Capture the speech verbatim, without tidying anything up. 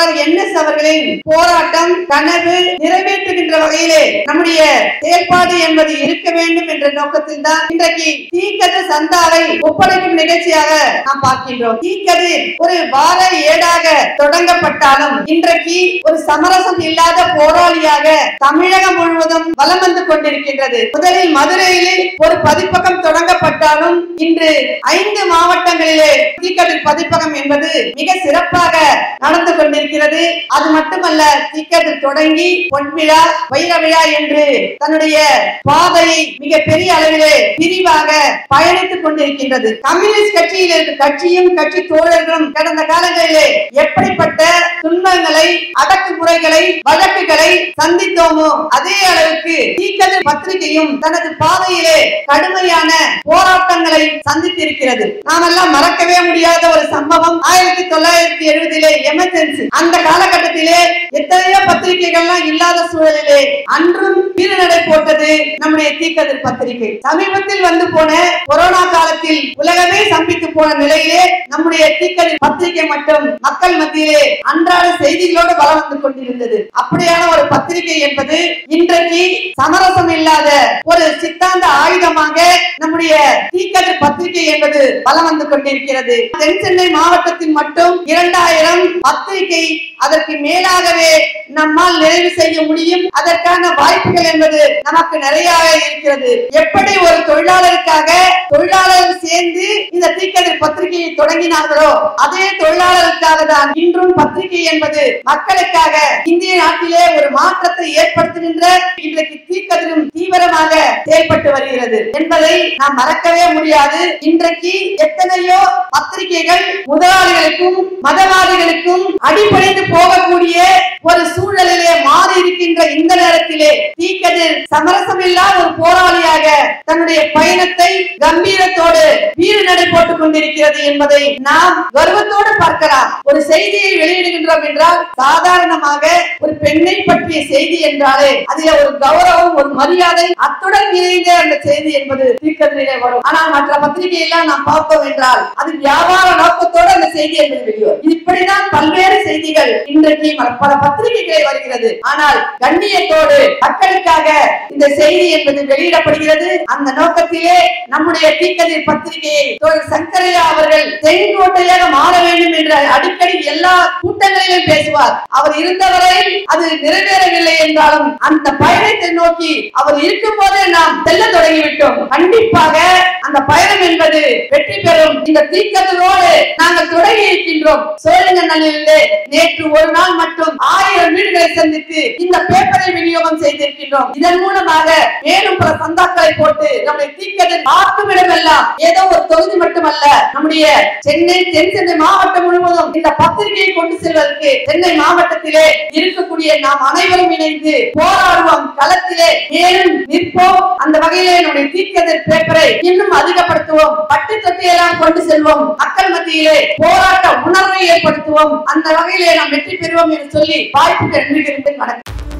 தோழர் N S அவர்களின் போராட்டம் கனவு நிறைவேற்றுகின்ற வகையிலே நம்முடைய செயல்பாடு என்பது இருக்க வேண்டும் என்ற நோக்கத்தில் தான் இன்றைக்கு தீக்கதிர் சந்தாவை ஒப்படைக்கும் நிகழ்ச்சியாக நாம் பார்க்கின்றோம். தீக்கதிர் ஒரு வார ஏடாக தொடங்கப்பட்டாலும் இன்றைக்கு ஒரு சமரசம் இல்லாத போராளியாக தமிழகம் முழுவதும் வலம் வந்து கொண்டிருக்கின்றது. முதலில் மதுரையில் ஒரு பதிப்பகம் தொடங்கப்பட்டாலும் இன்று ஐந்து மாவட்டங்களிலே தீக்கதிர் பதிப்பகம் என்பது மிக சிறப்பாக நடந்து கொண்டிருக்கிறது. அது மட்டுமல்ல, தீக்கதிர் தொடங்கி பொன்விழா வைர விழா என்று தன்னுடைய பாதையை மிக பெரிய அளவிலே விரிவாக பயணித்துக் கொண்டிருக்கின்றது. கம்யூனிஸ்ட் கட்சியில் இருக்க கட்சியும் கட்சி தோழர்களும் கடந்த காலங்களிலே எப்படிப்பட்ட துன்பங்களை அடக்குமுறைகளை வழக்குகளை சந்தித்தோமோ அதே அளவுக்கு தீக்கதிர் பத்திரிகையும் தனது பாதையிலே கடுமையான போராட்டங்களை சந்தித்திருக்கிறது. நாமெல்லாம் மறக்கவே முடியாத ஒரு சம்பவம் ஆயிரத்தி தொள்ளாயிரத்தி எழுபதிலே எமர்ஜென்சி. அந்த காலகட்டத்திலே எத்தனையோ பத்திரிகைகள்லாம் இல்லாத சூழலிலே அன்றும் வீரநடை போட்டது நம்முடைய தீக்கதிர் பத்திரிகை. சமீபத்தில் வந்து போன கொரோனா காலத்தில் உலகமே சம்பித்து போன நிலையிலே நம்முடைய தீக்கதிர் பத்திரிகை மட்டும் மக்கள் மத்தியிலே அன்றாட செய்திகளோடு வலம் வந்து கொண்டிருந்தது. அப்படியான ஒரு பத்திரிகை என்பது இன்றைக்கு சமரசம் இல்லாத ஒரு சித்தாந்த ஆயுதமாக நம்முடைய தீக்கதிர் பத்திரிகை என்பது வலம் வந்து கொண்டிருக்கிறது. தென் சென்னை மாவட்டத்தில் மட்டும் இரண்டாயிரம் பத்திரிகை அதற்கு மேலாகவே நம்மால் நிறைவு செய்ய முடியும். அதற்கான வாய்ப்புகள் என்பது நமக்கு நிறைய இருக்கிறது. எப்படி ஒரு தொழிலாளருக்காக தொழிலாளர்கள் சேர்ந்து இந்த தீக்கதிர் பத்திரிகையை தொடங்கினார்களோ அதே தொழிலாளருக்காக தான் இன்றும் பத்திரிகை என்பது மக்களுக்காக இந்திய நாட்டிலே ஒரு மாற்றத்தை ஏற்படுத்துகின்ற இன்றைக்கு தீக்கதிரும் தீவிரமாக செயல்பட்டு வருகிறது என்பதை நாம் மறக்கவே முடியாது. இன்றைக்கு எத்தனையோ பத்திரிகைகள் முதலாளிகளுக்கும் மதவாதிகளுக்கும் அடிபணிந்து போகக்கூடிய ஒரு சூழலிலே மாறி இருக்கின்ற இந்த நேரத்திலே தீக்கதிர் சமரசமில்லா ஒரு போராளியாக தன்னுடைய பயணத்தை கம்பீரத்தோடு வீறு நடை போட்டுக் கொண்டிருக்கிறது என்பதை நாம் கர்வத்தோடு பார்க்கலாம். ஒரு செய்தியை வெளியிடுகின்றோம் என்றால் சாதாரணமாக ஒரு பெண்ணை பற்றிய செய்தி என்றாலே அதில் ஒரு கௌரவம் ஒரு மரியாதை அத்துடன் இணைந்த அந்த செய்தி என்பது தீக்கதிரிலே வரும். ஆனால் மற்ற பத்திரிகை எல்லாம் நாம் பார்த்தோம் என்றால் அது வியாபார நோக்கத்தோடு அந்த செய்தி என்பது வெளிவரும். இப்படிதான் பல்வேறு செய்திகள் இன்றைக்கு பல பத்திரிகைகளை வருகிறது. ஆனால் கண்ணியத்தோடு மக்களுக்காக இந்த செய்தி என்பது வெளியிடப்படுகிறது. அந்த நோக்கத்திலே நம்முடைய தீக்கதிர் பத்திரிகையை தோழர் சங்கரையா அவர்கள் செங்கோட்டையாக மாற வேண்டும் என்று அடிக்கடி எல்லா கூட்டங்களிலும் பேசுவார். அவர் இருந்தவரை அது நிறைவேறவில்லை என்றாலும் அந்த பயணத்தை நோக்கி அவர் இருக்கும் போதே நாம் செல்ல தொடங்கிவிட்டோம். கண்டிப்பாக அந்த பயணம் என்பது வெற்றி பெறும். இந்த தீக்கதிரோடு நாங்கள் தொடங்கி இருக்கின்றோம். சோழிங்கநல்லிலே நேற்று ஒரு நாள் மட்டும் ஆயிரம் வீடுகளை சந்தித்து இந்த பேப்பரை விநியோகம் செய்திருக்கின்றோம். இதன் மூலமாக மேலும் பல சந்தாக்களை போட்டு நம்முடைய தீக்கதிர் பார்க்கும் இடமெல்லாம் ஏதோ ஒரு தொகுதி மட்டுமல்ல, நம்முடைய சென்னை தென் சென்னை மாவட்டம் முழுவதும் இந்த பத்திரிகையை கொண்டு செல்வதற்கு சென்னை மாவட்டத்திலே இருக்கக்கூடிய நாம் அனைவரும் இணைந்து போராடுவோம். களத்திலே மேலும் நிற்போம். அந்த வகையிலே நம்முடைய தீக்கதிர் பேப்பரை இன்னும் அதிகப்படுத்துவோம். பட்டு தொட்டியெல்லாம் கொண்டு செல்வோம். மக்கள் மத்தியிலே போராட்ட உணர்வை ஏற்படுத்துவோம். அந்த வகையிலே நாம் வெற்றி பெறுவோம் என்று சொல்லி வாய்ப்புக்கு நன்றி. வணக்கம்.